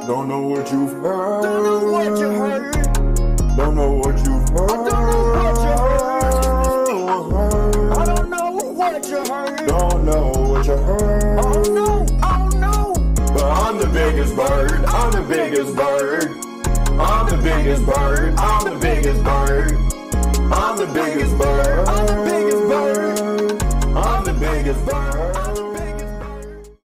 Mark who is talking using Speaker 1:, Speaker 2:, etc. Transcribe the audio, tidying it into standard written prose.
Speaker 1: Don't know what you've heard.
Speaker 2: Don't know what you heard.
Speaker 1: Don't know what you've heard.
Speaker 2: I don't know what you heard.
Speaker 1: Don't know what you heard.
Speaker 2: Oh no, oh no.
Speaker 1: But I'm the biggest bird. I'm the biggest bird. I'm the biggest bird. I'm the biggest bird. I'm the biggest bird.